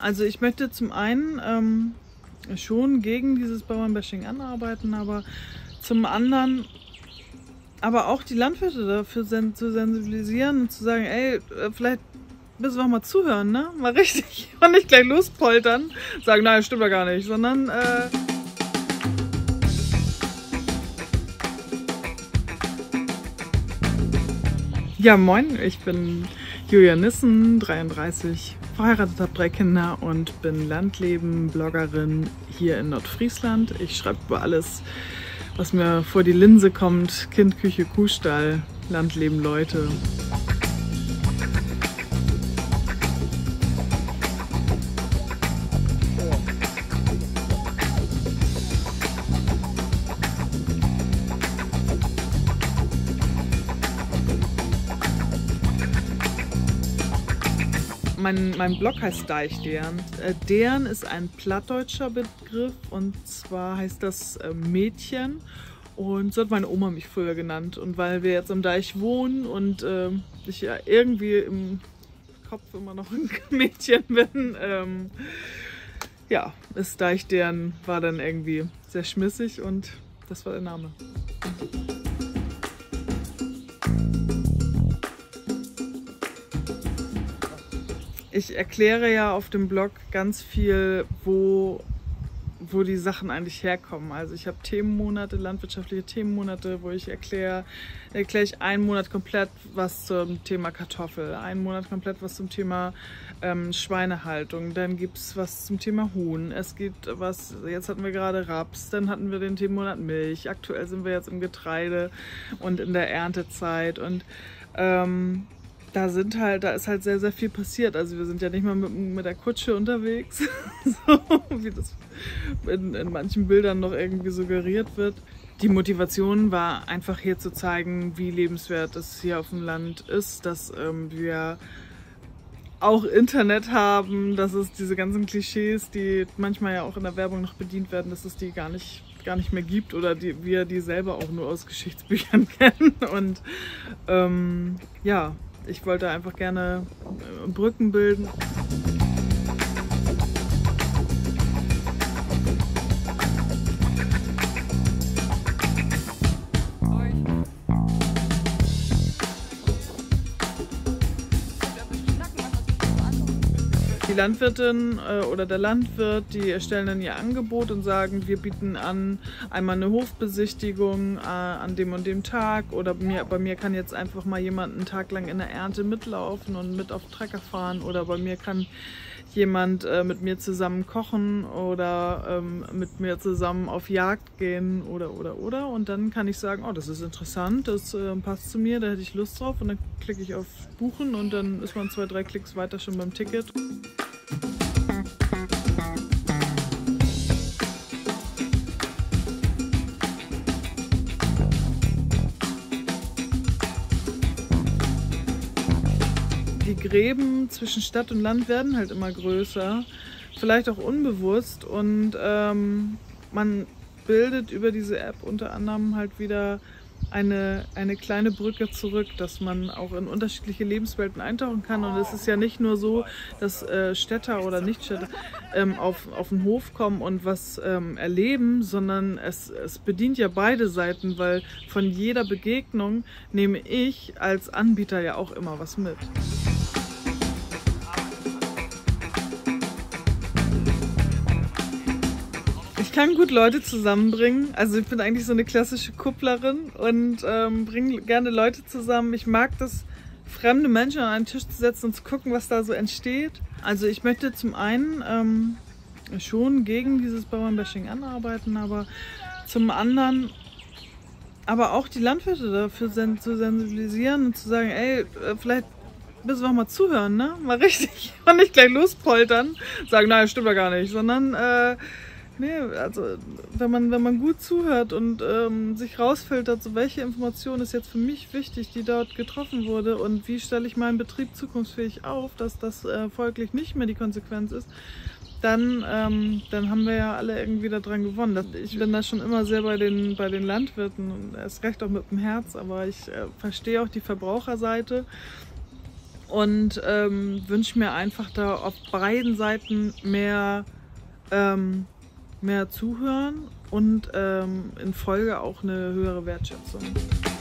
Also ich möchte zum einen schon gegen dieses Bauernbashing anarbeiten, aber zum anderen aber auch die Landwirte dafür zu sensibilisieren und zu sagen, ey, vielleicht müssen wir auch mal zuhören, ne? Mal richtig und nicht gleich lospoltern, sagen, nein, stimmt ja gar nicht, sondern ja, moin, ich bin Julia Nissen, 33, verheiratet, habe 3 Kinder und bin Landleben-Bloggerin hier in Nordfriesland. Ich schreibe über alles, was mir vor die Linse kommt: Kind, Küche, Kuhstall, Landleben, Leute. Mein Blog heißt Deichdern. Dern ist ein plattdeutscher Begriff und zwar heißt das Mädchen, und so hat meine Oma mich früher genannt. Und weil wir jetzt am Deich wohnen und ich ja irgendwie im Kopf immer noch ein Mädchen bin, ja, ist Deichdern, war dann irgendwie sehr schmissig und das war der Name. Ich erkläre ja auf dem Blog ganz viel, wo die Sachen eigentlich herkommen. Also ich habe Themenmonate, landwirtschaftliche Themenmonate, wo ich erkläre ich einen Monat komplett was zum Thema Kartoffel, einen Monat komplett was zum Thema Schweinehaltung, dann gibt es was zum Thema Huhn, es gibt was, jetzt hatten wir gerade Raps, dann hatten wir den Themenmonat Milch, aktuell sind wir jetzt im Getreide und in der Erntezeit und da ist halt sehr, sehr viel passiert. Also wir sind ja nicht mal mit der Kutsche unterwegs, so wie das in manchen Bildern noch irgendwie suggeriert wird. Die Motivation war einfach hier zu zeigen, wie lebenswert es hier auf dem Land ist, dass wir auch Internet haben, dass es diese ganzen Klischees, die manchmal ja auch in der Werbung noch bedient werden, dass es die gar nicht mehr gibt oder wir die selber auch nur aus Geschichtsbüchern kennen. Und ja, ich wollte einfach gerne Brücken bilden. Die Landwirtin oder der Landwirt, die erstellen dann ihr Angebot und sagen, wir bieten an einmal eine Hofbesichtigung an dem und dem Tag, oder bei mir kann jetzt einfach mal jemand einen Tag lang in der Ernte mitlaufen und mit auf den Trecker fahren, oder bei mir kann jemand mit mir zusammen kochen oder mit mir zusammen auf Jagd gehen oder. Und dann kann ich sagen, oh, das ist interessant, das passt zu mir, da hätte ich Lust drauf, und dann klicke ich auf Buchen und dann ist man 2, 3 Klicks weiter schon beim Ticket. Die Gräben zwischen Stadt und Land werden halt immer größer, vielleicht auch unbewusst, und man bildet über diese App unter anderem halt wieder eine kleine Brücke zurück, dass man auch in unterschiedliche Lebenswelten eintauchen kann. Und es ist ja nicht nur so, dass Städter oder Nichtstädter auf den Hof kommen und was erleben, sondern es bedient ja beide Seiten, weil von jeder Begegnung nehme ich als Anbieter ja auch immer was mit. Ich kann gut Leute zusammenbringen, also ich bin eigentlich so eine klassische Kupplerin und bringe gerne Leute zusammen. Ich mag das, fremde Menschen an einen Tisch zu setzen und zu gucken, was da so entsteht. Also ich möchte zum einen schon gegen dieses Bauernbashing anarbeiten, aber zum anderen aber auch die Landwirte dafür zu sensibilisieren und zu sagen, ey, vielleicht müssen wir auch mal zuhören, ne? Mal richtig und nicht gleich lospoltern, sagen, nein, stimmt ja gar nicht, sondern nee, also wenn man gut zuhört und sich rausfiltert, so welche Information ist jetzt für mich wichtig, die dort getroffen wurde, und wie stelle ich meinen Betrieb zukunftsfähig auf, dass das folglich nicht mehr die Konsequenz ist, dann haben wir ja alle irgendwie daran gewonnen. Ich bin da schon immer sehr bei den Landwirten, und erst recht auch mit dem Herz, aber ich verstehe auch die Verbraucherseite. und wünsche mir einfach da auf beiden Seiten mehr zuhören und in Folge auch eine höhere Wertschätzung.